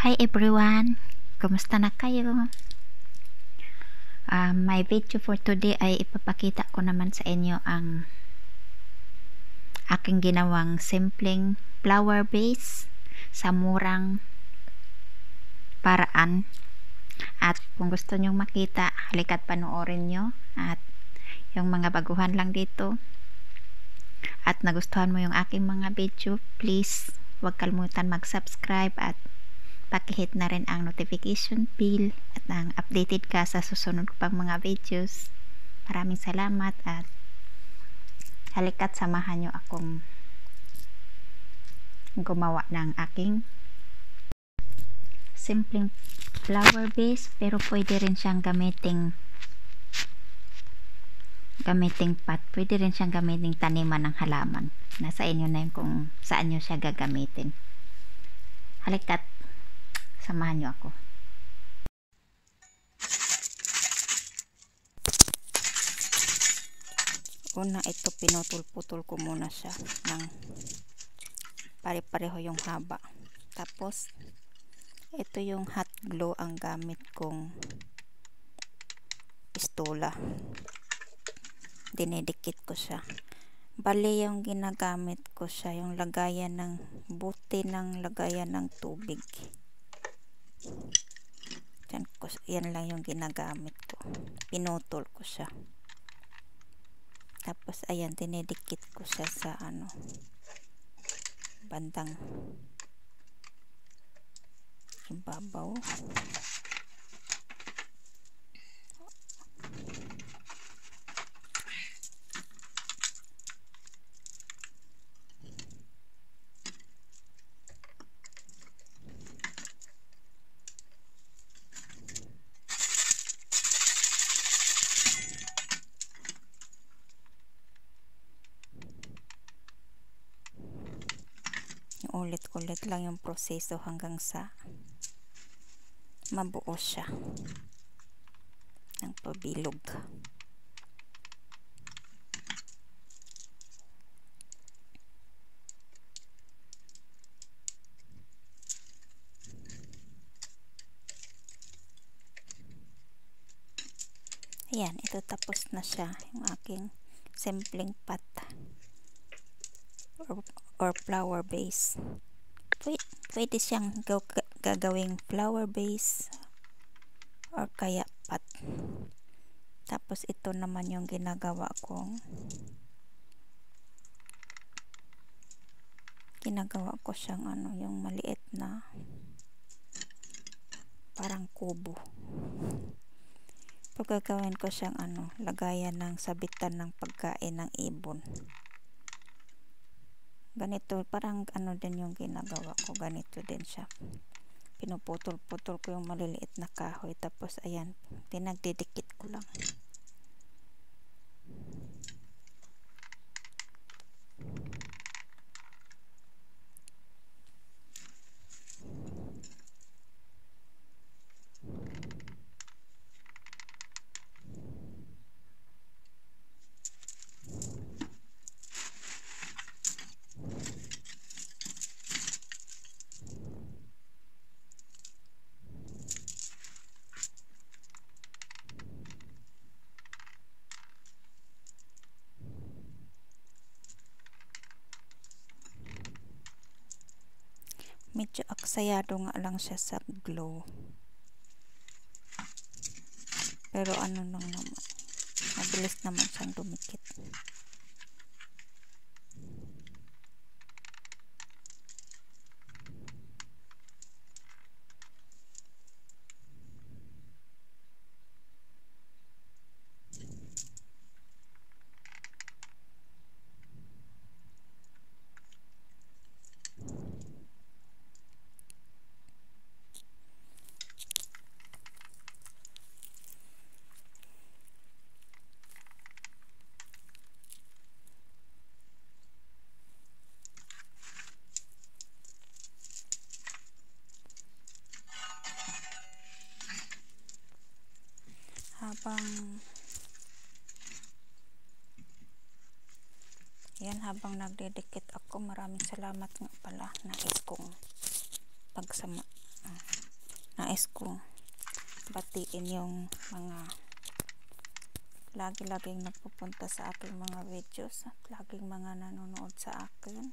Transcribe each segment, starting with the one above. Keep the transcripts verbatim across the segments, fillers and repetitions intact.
Hi everyone! Kumusta na kayo? Um, my video for today ay ipapakita ko naman sa inyo ang aking ginawang simpleng flower vase sa murang paraan. At kung gusto nyong makita, halika't panoorin nyo. At yung mga baguhan lang dito at nagustuhan mo yung aking mga video, please huwag kalimutan mag-subscribe at pakihit na rin ang notification bell at ang updated ka sa susunod pang mga videos. Maraming salamat at halika't samahan nyo akong gumawa ng aking simpleng flower vase, pero pwede rin siyang gamiting gamiting pot. Pwede rin siyang gamiting taniman ng halaman. Nasa inyo na yun kung saan nyo siya gagamitin. Halika't samahan nyo ako. Una, ito pinutol-putol ko muna siya ng pare-pareho yung haba. Tapos ito yung hot glue ang gamit kong pistola. Dinidikit ko siya. Bali yung ginagamit ko siya, yung lagayan ng buti ng lagayan ng tubig. Yan, ko, yan lang yung ginagamit ko. Pinutol ko siya. Tapos ayan, dinidikit ko siya sa ano, bandang ibabaw. Ulit-ulit lang yung proseso hanggang sa mabuo siya ng pabilog. Ayan, ito tapos na siya, yung aking simpleng pot or, or flower vase. Pwede, pwede siyang gagawing flower vase or kaya pot. Tapos ito naman yung ginagawa kong ginagawa ko siyang ano, yung maliit na parang kubo. Pagkagawin ko siyang ano, lagayan ng sabitan ng pagkain ng ibon. Ganito, parang ano din yung ginagawa ko, ganito din siya. Pinuputol-putol ko yung maliliit na kahoy, tapos ayan, pinagdidikit ko lang. Medyo aksayado nga lang siya sa glue. Pero ano nang naman, mabilis naman siyang dumikit. Habang yan, habang nagdidikit ako, maraming salamat nga pala nais kong pagsama. Uh, nais kong batiin yung mga lagi-laging nagpupunta sa aking mga videos at laging mga nanonood sa akin.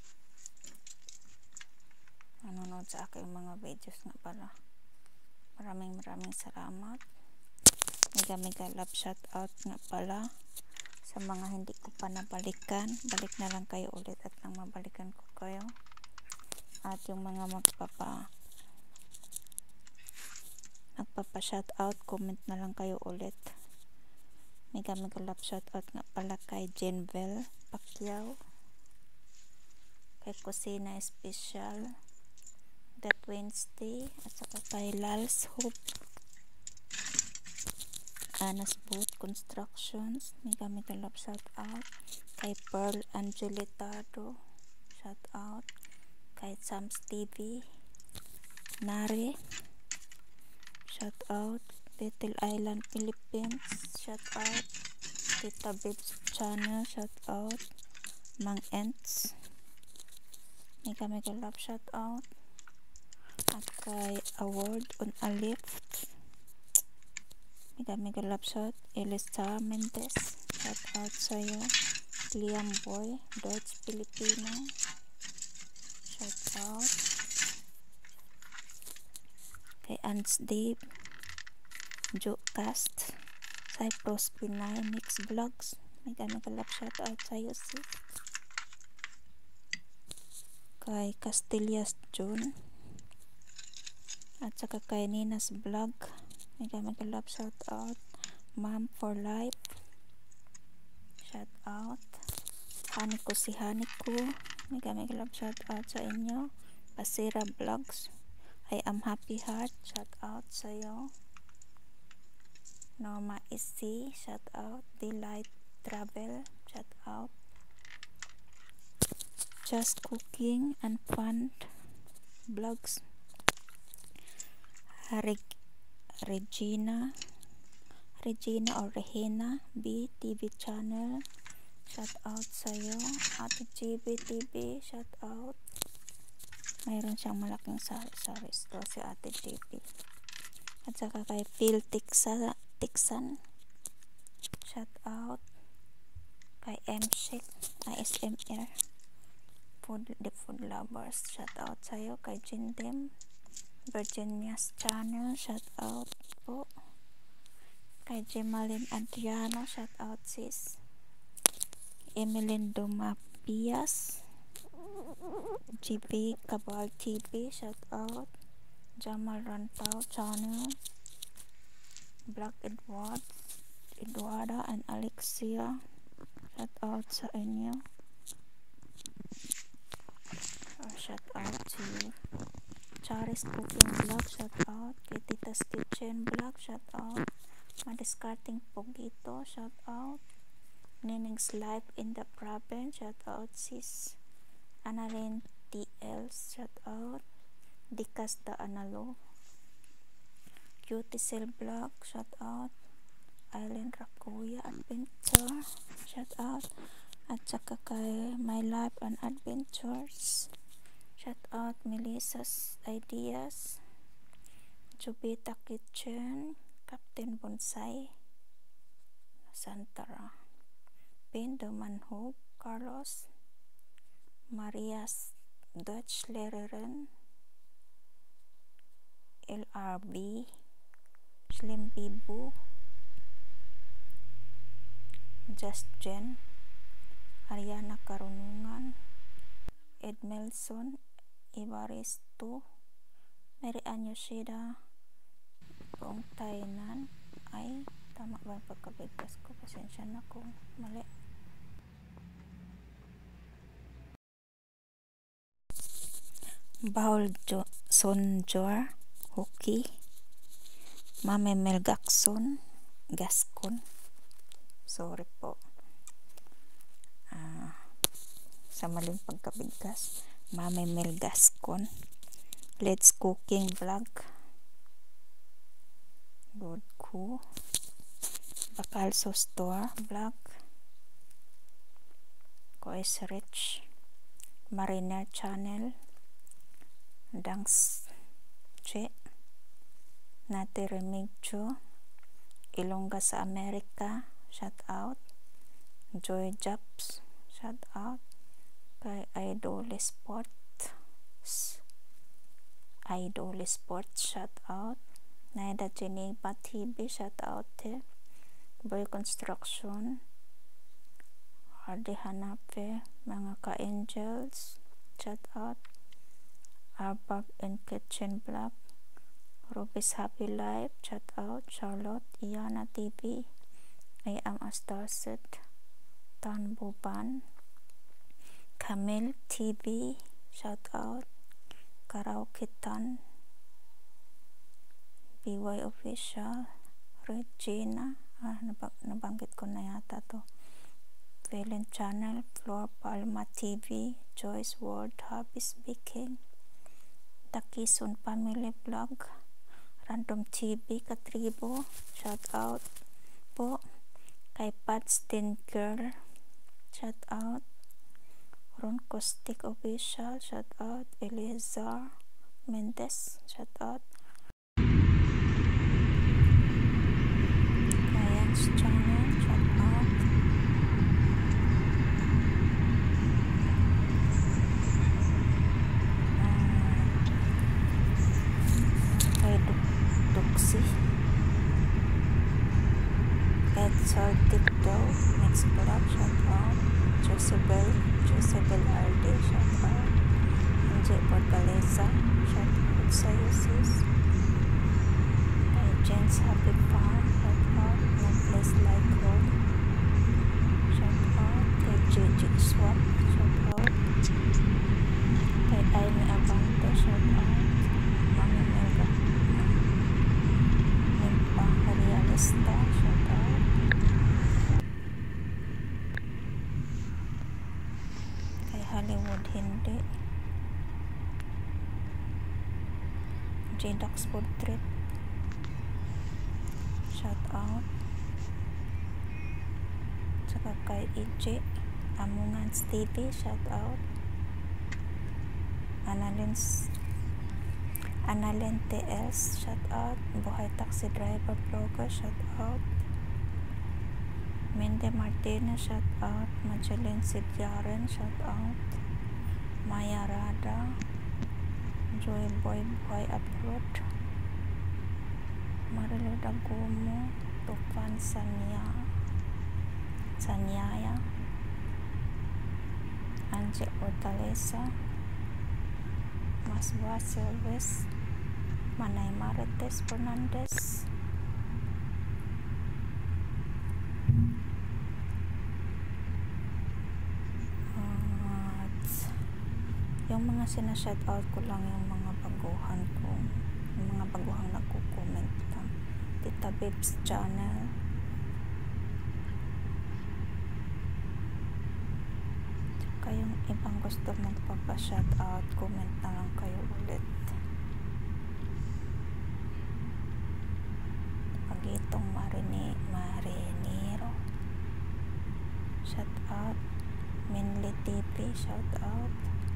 Nanonood sa aking mga videos nga pala. Maraming maraming salamat. Mega mega love shout out nga pala sa mga hindi ko pa nabalikan. Balik na lang kayo ulit at nang mabalikan ko kayo. At yung mga magpapa nagpapa shout out, comment na lang kayo ulit. Mega mega love shout out nga pala kay GhinVlog FlowersPower five, kay Kusina Special, That Wednesday, at saka kay Lals Hope, Anas Boat Constructions. Mega mega love shout out kay Pearl Angelitado, shout out kay Sam's T V, Nari, shout out Little Island Philippines, shout out Tita Babes Channel, shout out Mang Ents. Mega mega love shout out at kay Award on a Lift. Mega mega love shout Elisa Mendez, shout out sa'yo. Liam Boy Dodge Filipino, shout out kay Ants Dave, Joe Cast, Cyprus Pinay Mix Vlogs. Mega mega love shout out sa'yo sis. Kay Castillas June at saka kay Nina's Vlog. Mega mega love shout out Mom for Life, shout out Haniko si Haniko. Mega mega love shout out sa inyo. Pasira Vlogs, I am Happy Heart, shout out sa'yo. Norma Isi, shout out. Delight Travel, shout out. Just Cooking and Fun Vlogs, Reg Regina Regina or Regina B T V channel, shout out sa'yo. Ate G B T V, shout out. Mayroon siyang malaking sari-sari store si Ate G B. At saka kay Phil Tixan, Tixan, shout out. Kay M-Shake I S M R Food, the Food Lovers, shout out sa'yo. Kay Jindem Virginia's Channel, shout out po. Kay Gemaline Adriano, shout out sis. Emeline Dumapias, G P Cabal T V, shout out. Jamal Rantau Channel, Black Edward Eduarda and Alexia, shout out sa inyo. Or shout out to Charis Cooking Vlog, shout out. Kay Tita's Kitchen Vlog, shout out. Madiscarding Pogito, shout out. Nining's Life in the Province, shout out sis. Annalyn T L, shout out. Dikas da Analo, Cutie Cell Vlog, shout out. Island Rakuya Adventure, shout out. At saka kay My Life and Adventures, shout out. Melissa's Ideas, Jubita Kitchen, Captain Bonsai Santara, Pendo Manhoop, Carlos, Maria's Dutch Lereren, L R B, Slim Bibu, Just Jen, Ariana Karunungan, Ed Melson, Ibaristo, Mary Ann Yoshida, Buong Tainan. Ay, tama ba yung pagkabigkas ko? Pasensya na kung mali. Baul jo Sonjor Hoki, Mame Mel Gakson Gascon, sorry po ah, sa maling pagkabigkas. Mame Mel Gascon, Let's Cooking Vlog, Good Ko, Bacalso Store Vlog, Kois Rich, Marina Channel, Dangs Che, Nati Remigio, Ilongga sa Amerika, shout out. Joy Jobs, shout out. Kay Idol Sports, Idol Sports, shout out. Naida Geneva T V, shout out. Te Boy Construction, Hardy Hanape, mga ka-angels, shout out. Arbab and Kitchen Vlog, Ruby's Happy Life, shout out. Charlotte, Iana T V, I Am a Starset, Tan Buban, Camille T V, shout out. Karaoke Tan, B Y Official, Regina, ah, nabang, nabanggit ko na yata to. Valen Channel, Floor Palma T V, Joyce World, Happy Speaking, Takison Family Vlog, Random T V Katribo, shout out po. Kay Pat's Teen Girl, shout out. Ron Caustic Official, shout out. Eliezer Mendes, shout out. Ryan's Channel, shout out. Duxi, Ed Saltic Dough, Mix Vlog, shout out. Josebel, Josebel R D, shout out. Angie Fortaleza, shout out sa iyo sis. Kay Jen's Happy Farm, shout out. No Place Like Home, shout out. Kay J J Swap, shout out. Kay Aime Abante, shout out. Mami Melga Realista, shout out. Kay Hollywood Hindi, J-Dax Portrait, shout out. Saka kay E J Amungans T V, shout out. Annalens Annalen T S, shout out. Buhay Taxi Driver Vlogger, shout out. Mende Martinez, shout out. Madeline Sidyaren, shout out. Maya Rada, Joy Boy Boy Upload, Marilo Dagumo, Tufan Sanya Sanyaya, Angie Fortaleza, Maswa Service, Manay Marites Fernandez, at yung mga sinashoutout ko lang yung mga baguhan ko, yung mga baguhang nagko-comment lang. Tita Babes Channel, tsaka yung ibang gusto magpapa-shoutout, comment na lang kayo ulit. Pagitong Marini Marinero, shout out. Minli T V, shout out.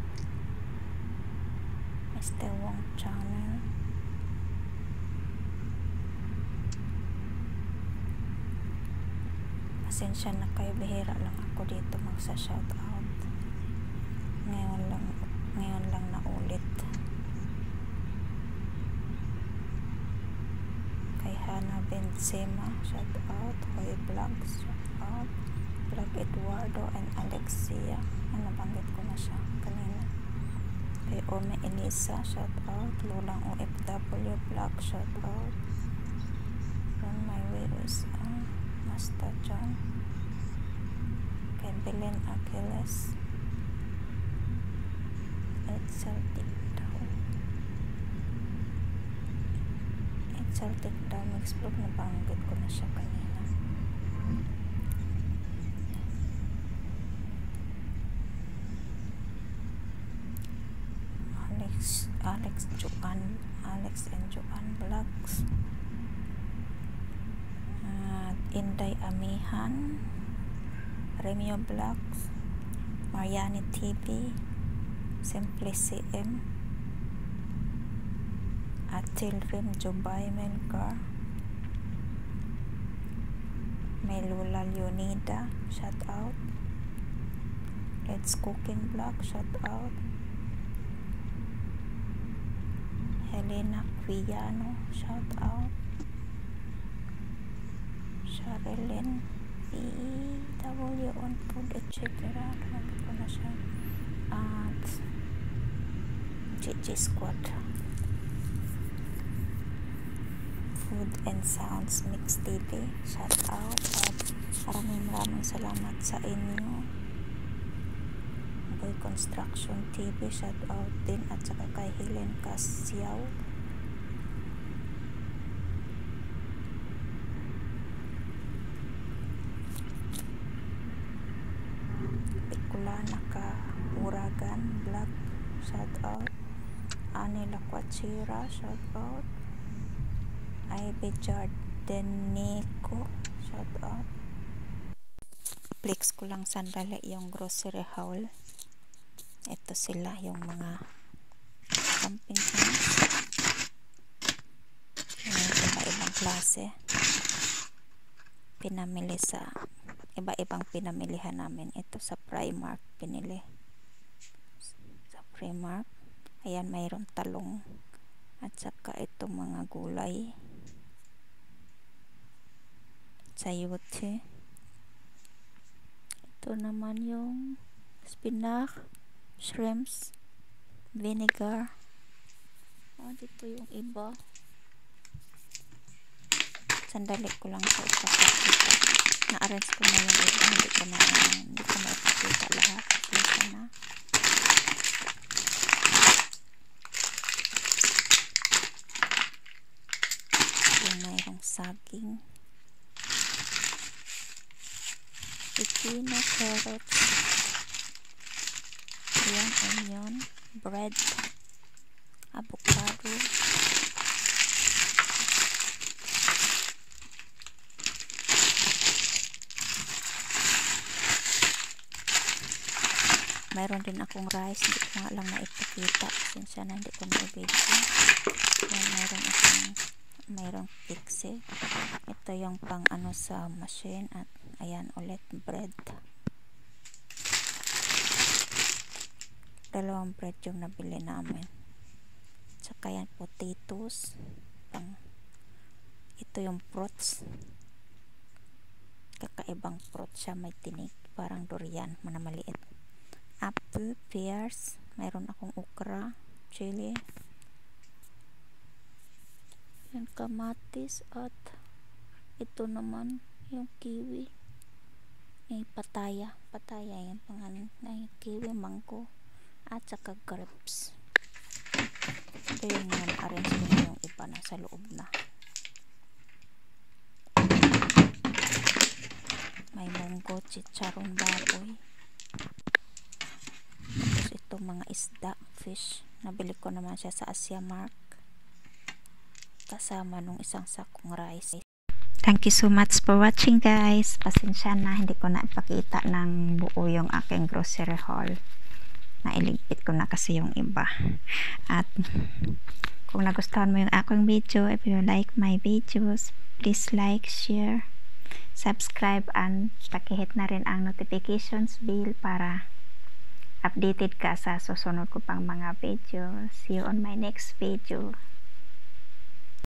Mister Wong Channel, pasensya na kayo, bihira lang ako dito magsa-shout out. Ngayon lang, ngayon lang na ulit. Kay Hana Benzema, shout out. Hoy Vlogs, shout out. Vlog Eduardo and Alexia, ah, nabanggit ko na siya kanina. Kay Ome Elisa, shout out. Lulang O F W Vlog, shout out. Run My Way U S A, Master John. Kay Belen Achilles, Exaltic daw. Exaltic daw, mag-explore, nabanggit ko na siya kanina. Alex, Alex Joan, Alex and Joan Vlogs, at Inday Amihan, Remio Vlogs, Mariani T V, Simply C M, at children Jubay Melgar, Melula Leonida, shout out. Let's Cooking Vlog, shout out. Helena Quillano, shout out. Sharilyn P W on food et cetera. Ano ko na siya. At G G Squad. Food and Sounds Mix T V, shout out. At maraming maraming salamat sa inyo. Boy Construction T V, shout out din. At saka kay Helen Casyaw. Pikulana ka Uragan Vlog, shout out. Ani Laquachira, shout out. Ivy Jardenico, shout out. Flex ko lang sandali yung grocery haul. Ito sila yung mga camping things. Iba-ibang klase. Pinamili sa iba-ibang pinamilihan namin. Ito sa Primark pinili. Sa Primark. Ayan, mayroon talong. At saka ito mga gulay. Sayote. Ito naman yung spinach, shrimps, vinegar. Oh, dito yung iba. Sandali ko lang sa ipapakita. Na-arrange ko na yung iba. Hindi ko na, hindi ko na ipakita lahat. Isa na. Yung mayroong saging. Pipino, carrots. Ayan, onion, bread, avocado. Mayroon din akong rice, hindi ko nga lang naipakita pasensya na hindi ko na-video. Ayan, mayroon akong mayroong pixie. Ito yung pang ano sa machine. At ayan ulit, bread. Dalawang bread yung nabili namin. Tsaka yan, potatoes. Pang, ito yung fruits. Kakaibang fruit siya, may tinik. Parang durian, mana maliit. Apple, pears. Mayroon akong okra, chili. Yan, kamatis. At ito naman yung kiwi. May pataya. Pataya yan pangalan. Ay, kiwi, mango. At saka grapes. Ito yung na-arrange ko na yung iba na sa loob na. May munggo, chicharon, baboy. Tapos ito mga isda, fish. Nabili ko naman siya sa Asia Mark. Kasama nung isang sakong rice. Thank you so much for watching, guys. Pasensya na hindi ko na ipakita ng buo yung aking grocery haul. Nailigpit ko na kasi yung iba. At kung nagustuhan mo yung aking video, if you like my videos, please like, share, subscribe, and pakihit na rin ang notifications bell para updated ka sa susunod ko pang mga video. See you on my next video.